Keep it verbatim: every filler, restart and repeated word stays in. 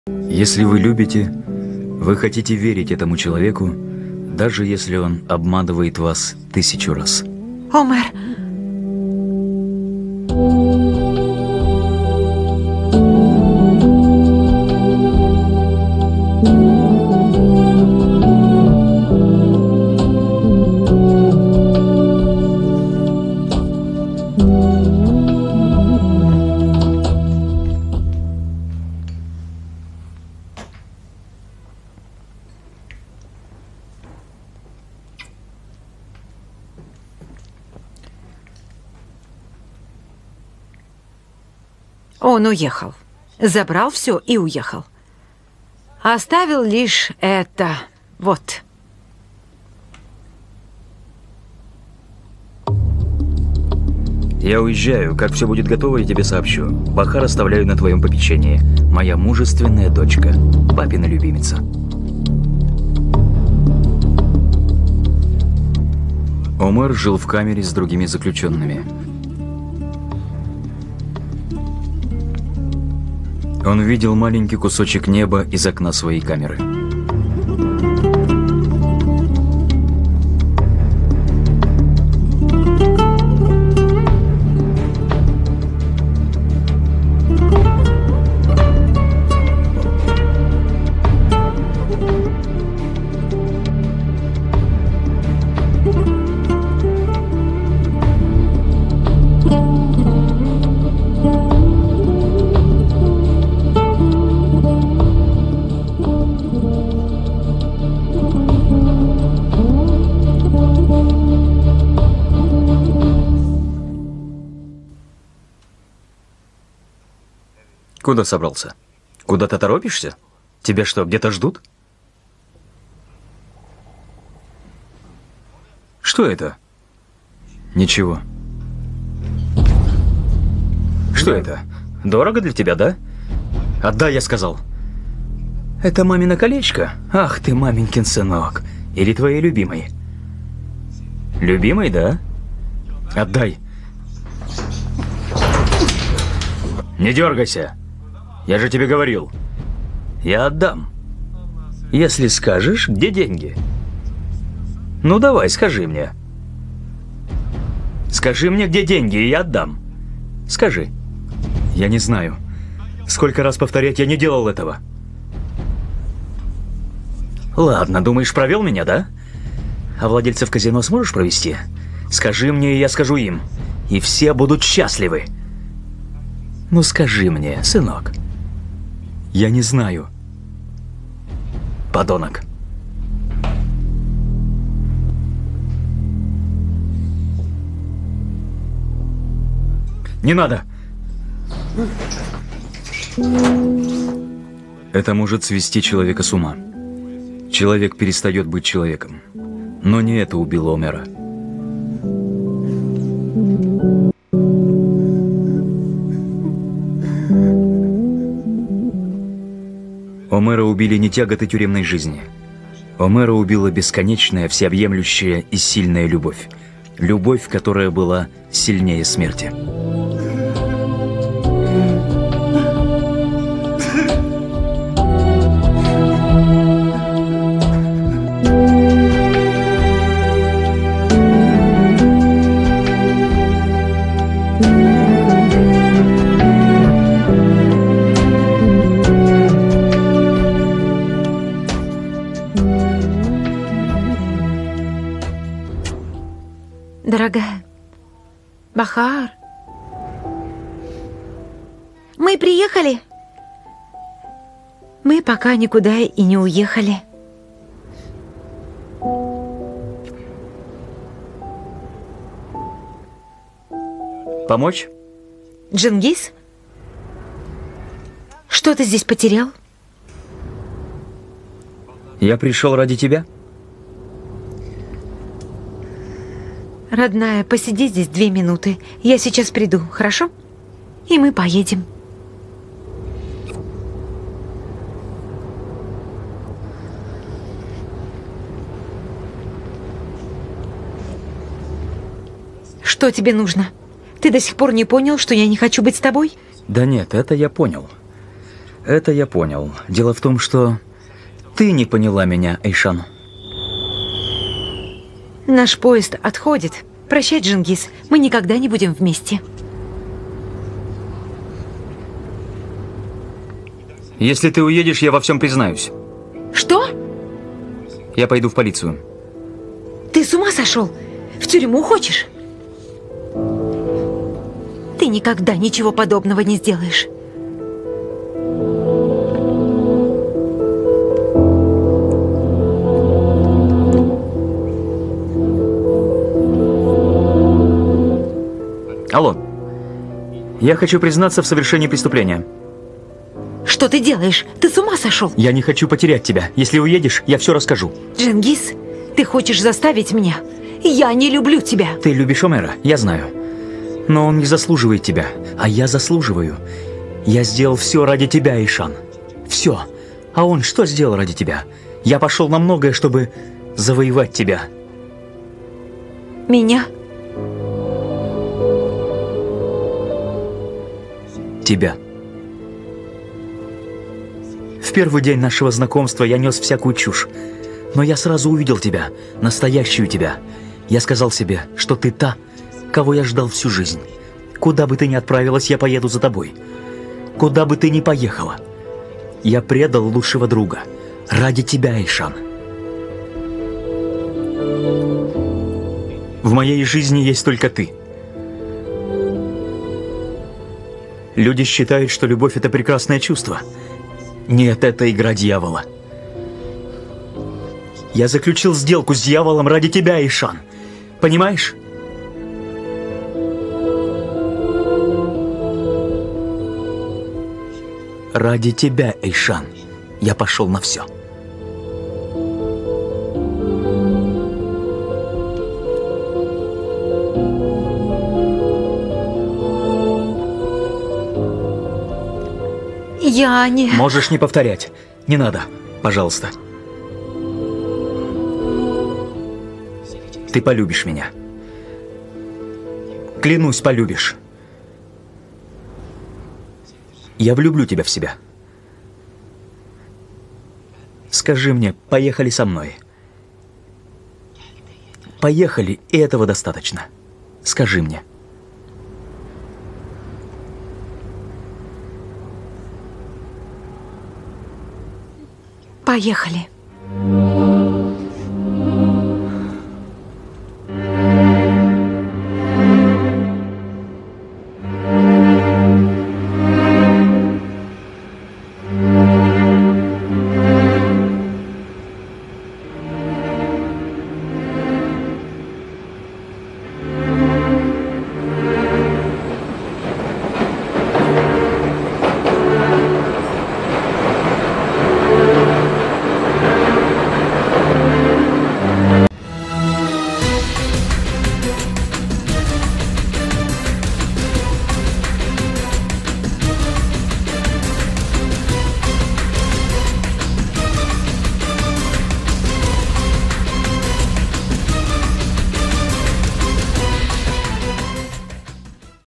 Если вы любите, вы хотите верить этому человеку, даже если он обманывает вас тысячу раз. Омер! Он уехал. Забрал все и уехал. Оставил лишь это. Вот. Я уезжаю. Как все будет готово, я тебе сообщу. Бахар оставляю на твоем попечении. Моя мужественная дочка. Папина любимица. Омер жил в камере с другими заключенными. Он видел маленький кусочек неба из окна своей камеры. Куда собрался? Куда-то торопишься? Тебя что, где-то ждут? Что это? Ничего. Что это? Дорого для тебя, да? Отдай, я сказал. Это мамино колечко? Ах ты, маменькин сынок. Или твоей любимой? Любимой, да? Отдай. Не дергайся. Я же тебе говорил. Я отдам. Если скажешь, где деньги? Ну давай, скажи мне. Скажи мне, где деньги, и я отдам. Скажи. Я не знаю. Сколько раз повторять, я не делал этого. Ладно, думаешь, провел меня, да? А владельцев казино сможешь провести? Скажи мне, и я скажу им. И все будут счастливы. Ну скажи мне, сынок. Я не знаю. Подонок. Не надо. Это может свести человека с ума. Человек перестает быть человеком. Но не это убило Омера. Омера убили не тяготы тюремной жизни. Омера убила бесконечная, всеобъемлющая и сильная любовь. Любовь, которая была сильнее смерти. Дорогая, Бахар, мы приехали. Мы пока никуда и не уехали. Помочь? Джингис? Что ты здесь потерял? Я пришел ради тебя. Родная, посиди здесь две минуты. Я сейчас приду, хорошо? И мы поедем. Что тебе нужно? Ты до сих пор не понял, что я не хочу быть с тобой? Да нет, это я понял. Это я понял. Дело в том, что ты не поняла меня, Эйшан. Наш поезд отходит. Прощай, Джингис. Мы никогда не будем вместе. Если ты уедешь, я во всем признаюсь. Что? Я пойду в полицию. Ты с ума сошел? В тюрьму хочешь? Ты никогда ничего подобного не сделаешь. Алло. Я хочу признаться в совершении преступления. Что ты делаешь? Ты с ума сошел? Я не хочу потерять тебя. Если уедешь, я все расскажу. Джингис, ты хочешь заставить меня? Я не люблю тебя. Ты любишь Омера, я знаю. Но он не заслуживает тебя, а я заслуживаю. Я сделал все ради тебя, Эйшан. Все. А он что сделал ради тебя? Я пошел на многое, чтобы завоевать тебя. Меня? Тебя. В первый день нашего знакомства я нес всякую чушь. Но я сразу увидел тебя, настоящую тебя. Я сказал себе, что ты та, кого я ждал всю жизнь. Куда бы ты ни отправилась, я поеду за тобой. Куда бы ты ни поехала. Я предал лучшего друга. Ради тебя, Эйшан. В моей жизни есть только ты. Люди считают, что любовь — это прекрасное чувство. Нет, это игра дьявола. Я заключил сделку с дьяволом ради тебя, Эйшан. Понимаешь? Ради тебя, Эйшан, я пошел на все. Я не... Можешь не повторять. Не надо, пожалуйста. Ты полюбишь меня. Клянусь, полюбишь. Я влюблю тебя в себя. Скажи мне, поехали со мной. Поехали, и этого достаточно. Скажи мне. Поехали.